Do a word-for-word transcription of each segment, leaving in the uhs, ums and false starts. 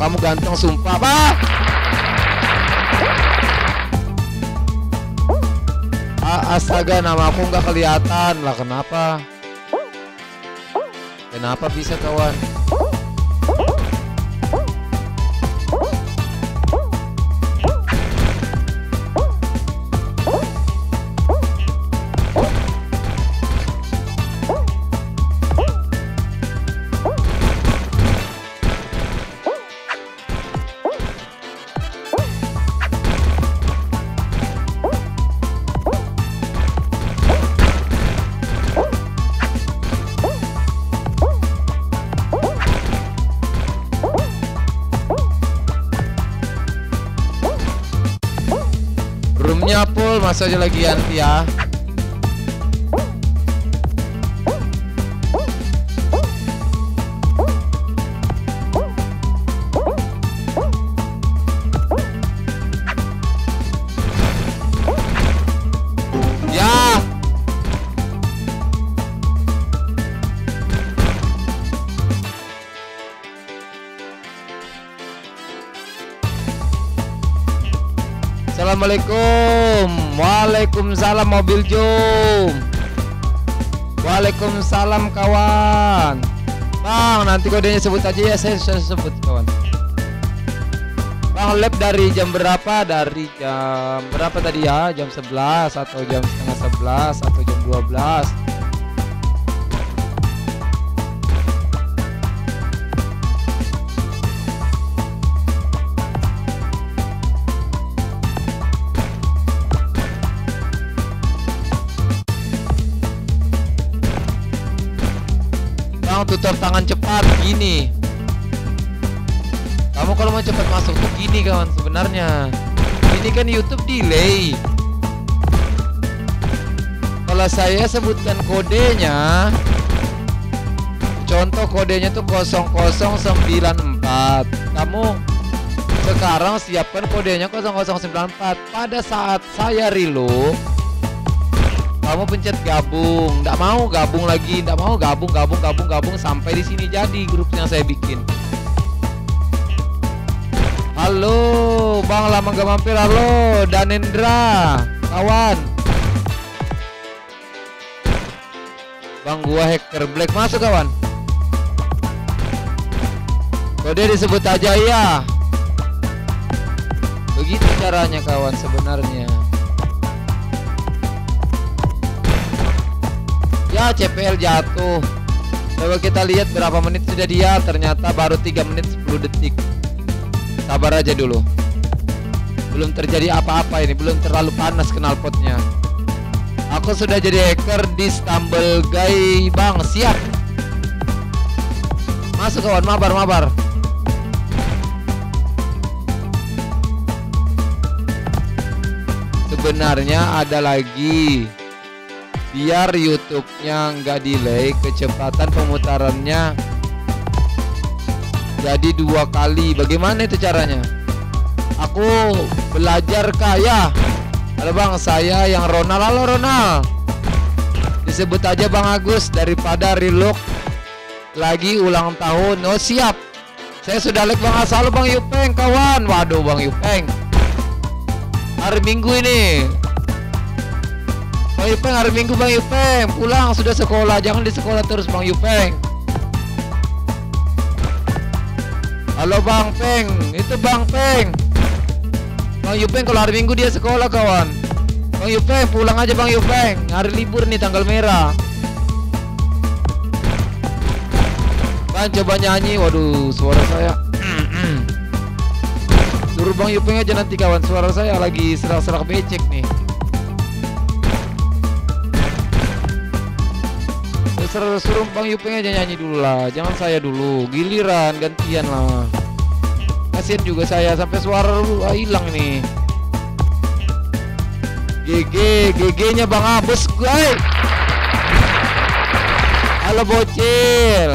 kamu ganteng sumpah, Pak. Astaga, nama aku nggak kelihatan lah, kenapa? Kenapa bisa kawan? Roomnya full, masa aja lagi anti ya. Ya. Assalamualaikum. Waalaikumsalam mobil Jom. Waalaikumsalam kawan. Bang, nanti kodenya sebut aja ya, saya sudah sebut kawan. Bang, lab dari jam berapa? Dari jam berapa tadi ya? Jam sebelas atau jam setengah sebelas atau jam dua belas? Tutor tangan cepat gini. Kamu kalau mau cepat masuk tuh gini kawan sebenarnya. Ini kan YouTube delay. Kalau saya sebutkan kodenya, contoh kodenya tuh nol nol sembilan empat. Kamu sekarang siapkan kodenya nol nol sembilan empat. Pada saat saya reload, kamu pencet gabung, nggak mau gabung lagi, nggak mau gabung, gabung, gabung, gabung sampai di sini jadi grup yang saya bikin. Halo, Bang, lama gak mampir. Halo, Danendra, kawan. Bang, gua hacker black, masuk kawan. Kode disebut aja ya. Begitu caranya kawan sebenarnya. Ya, C P L jatuh. Coba kita lihat berapa menit sudah dia. Ternyata baru tiga menit sepuluh detik. Sabar aja dulu. Belum terjadi apa-apa ini. Belum terlalu panas knalpotnya. Aku sudah jadi hacker di Stumble Guy. Bang, siap. Masuk kawan, mabar-mabar. Sebenarnya ada lagi. Biar YouTube-nya nggak delay, kecepatan pemutarannya jadi dua kali. Bagaimana itu caranya? Aku belajar kaya. Halo Bang, saya yang Ronald. Halo Ronald. Disebut aja Bang Agus daripada reload lagi ulang tahun. Oh siap. Saya sudah like Bang Asal. Bang Yupeng kawan. Waduh Bang Yupeng. Hari Minggu ini. Bang Yupeng hari Minggu Bang Yupeng pulang sudah sekolah, jangan di sekolah terus Bang Yupeng. Halo Bang Peng, itu Bang Peng. Bang Yupeng kalau hari Minggu dia sekolah kawan. Bang Yupeng pulang aja Bang Yupeng, hari libur nih tanggal merah. Bang coba nyanyi, waduh suara saya. Suruh Bang Yupeng aja nanti kawan, suara saya lagi serak-serak becek nih. Suruh Bang Yupeng aja nyanyi dulu lah, jangan saya dulu, giliran gantian lah. Kasian juga saya sampai suara hilang nih. G G, G G-nya Bang Abes, guys. Halo bocil.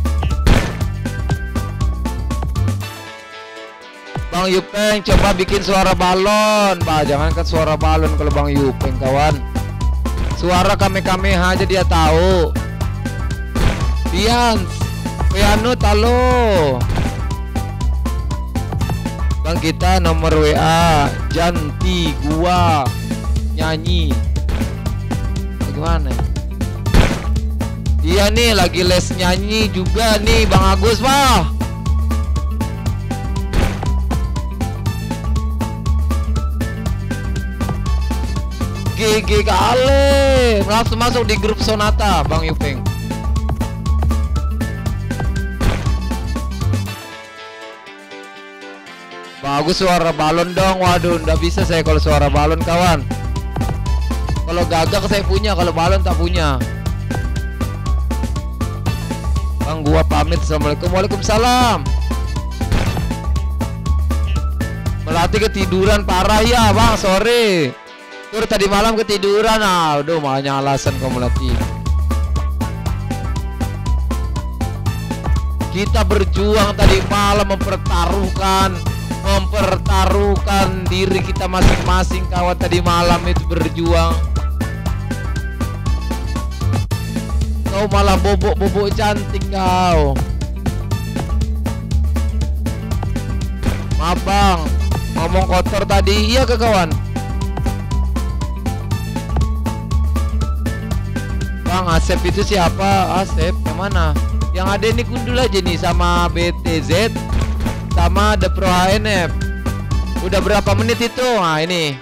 Bang Yupeng coba bikin suara balon, Pak. Jangankan suara balon kalau Bang Yupeng kawan. Suara kame-kameha aja dia tahu. Dian, piano talo. Bang, kita nomor W A Janti gua nyanyi. Bagaimana? Iya nih lagi les nyanyi juga nih Bang Agus, wah. G G kali. Langsung masuk di grup Sonata Bang Yupeng. Bagus suara balon dong. Waduh, nggak bisa saya kalau suara balon kawan. Kalau gagak saya punya, kalau balon tak punya. Bang, gua pamit. Assalamualaikum. Waalaikumsalam. Melatih ketiduran parah ya Bang, sorry. Tur tadi malam ketiduran. Aduh, banyak alasan kau melatih. Kita berjuang tadi malam mempertaruhkan mempertaruhkan diri kita masing-masing kawan. Tadi malam itu berjuang. Kau malah bobok-bobok cantik kau. Maaf Bang, ngomong kotor tadi. Iya ke kawan? Bang, Asep itu siapa? Asep yang mana? Yang ada ini gundul aja nih sama B T Z sama The Pro H N F. Udah berapa menit itu? Nah ini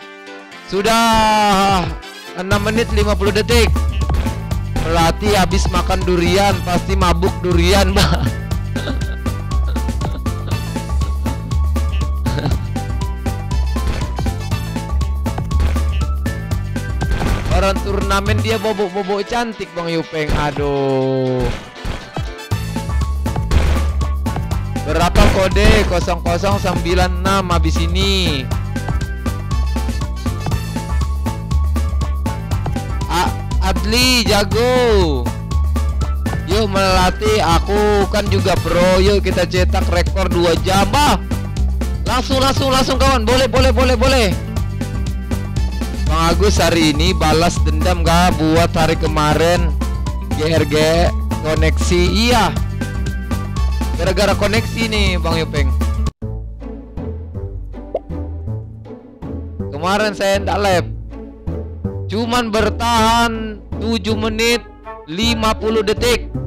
sudah enam menit lima puluh detik. Melatih habis makan durian, pasti mabuk durian Bang. Orang turnamen dia bobok-bobok cantik Bang Yupeng. Aduh. Berapa kode? nol nol sembilan enam habis ini. A Adli jago. Yuk melatih, aku kan juga pro. Yuk kita cetak rekor dua jam bah. Langsung langsung langsung kawan. Boleh boleh boleh boleh. Bang Agus hari ini balas dendam gak buat hari kemarin G R G koneksi. Iya, gara-gara koneksi nih Bang Yupeng. Kemarin saya ndak live, cuman bertahan tujuh menit lima puluh detik.